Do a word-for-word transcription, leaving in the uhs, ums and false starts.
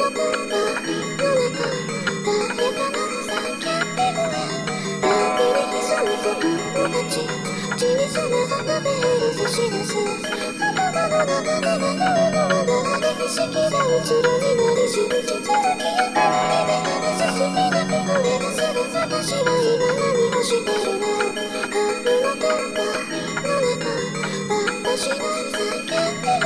小さな花びら差し出す頭の中で迷うのはなぜ意識がうつろになり信じ続きやがる目離す好きなくこれがすぐ私は今何をしてるの髪の中の中私の叫び